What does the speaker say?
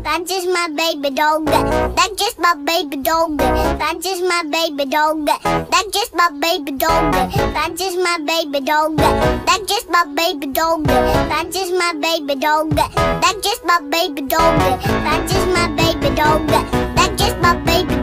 That's just my baby dog. That's just my baby dog. That's just my baby dog. That's just my baby dog. That's just my baby dog. That's just my baby dog. That's just my baby dog. That's just my baby dog. That's just my baby dog. That's just my baby